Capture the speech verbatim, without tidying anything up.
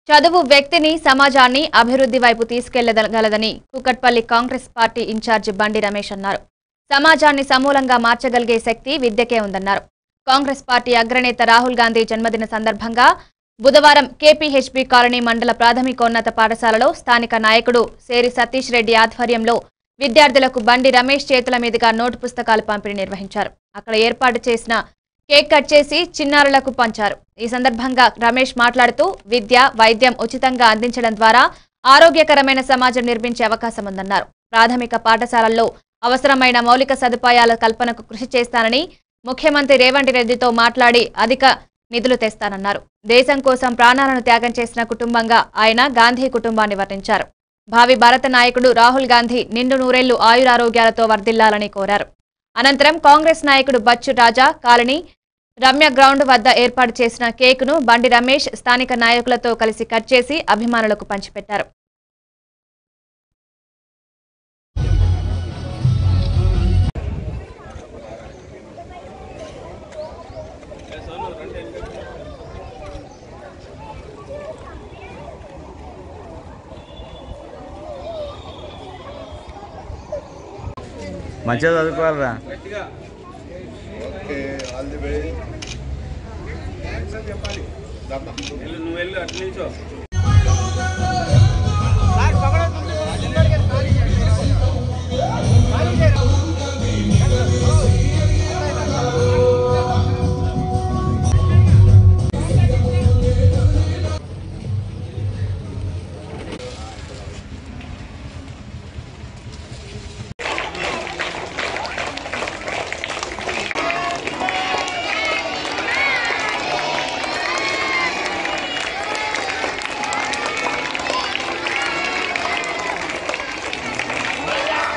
చదువు వ్యక్తిని సమాజాన్ని అభివృద్ధి వైపు తీసుకెళ్లగలదని కూకట్పల్లి కాంగ్రెస్ పార్టీ ఇన్ఛార్జి బండి రమేష్ అన్నారు. సమాజాన్ని సమూలంగా మార్చగలిగే శక్తి విద్యకే ఉందన్నారు. కాంగ్రెస్ పార్టీ అగ్రనేత రాహుల్ గాంధీ జన్మదిన సందర్భంగా బుధవారం కేపీహెచ్బీ కాలనీ మండల ప్రాథమికోన్నత పాఠశాలలో స్థానిక నాయకుడు సేరి సతీష్ రెడ్డి ఆధ్వర్యంలో విద్యార్థులకు బండి రమేష్ చేతుల మీదుగా నోటు పుస్తకాలు పంపిణీ నిర్వహించారు. అక్కడ ఏర్పాటు చేసిన కేక్ కట్ చేసి చిన్నారులకు పంచారు. ఈ సందర్భంగా రమేష్ మాట్లాడుతూ విద్య, వైద్యం ఉచితంగా అందించడం ద్వారా ఆరోగ్యకరమైన సమాజం నిర్మించే అవకాశం ఉందన్నారు. ప్రాథమిక పాఠశాలల్లో అవసరమైన మౌలిక సదుపాయాల కల్పనకు కృషి చేస్తానని ముఖ్యమంత్రి రేవంత్ రెడ్డితో మాట్లాడి అధిక నిధులు తెస్తానన్నారు. దేశం కోసం ప్రాణాలను త్యాగం చేసిన కుటుంబంగా ఆయన గాంధీ కుటుంబాన్ని వర్ణించారు. భావి భారత నాయకుడు రాహుల్ గాంధీ నిండు నూరేళ్లు ఆయురారోగ్యాలతో వర్ధిల్లాలని కోరారు. అనంతరం కాంగ్రెస్ నాయకుడు బచ్చు రాజా కాలనీ రమ్య గ్రౌండ్ వద్ద ఏర్పాటు చేసిన కేకును బండి రమేష్ స్థానిక నాయకులతో కలిసి కట్ చేసి అభిమానులకు పంచిపెట్టారు. మంచిగా చదువుకోవాలరా. నువ్వు వెళ్ళు అట్లా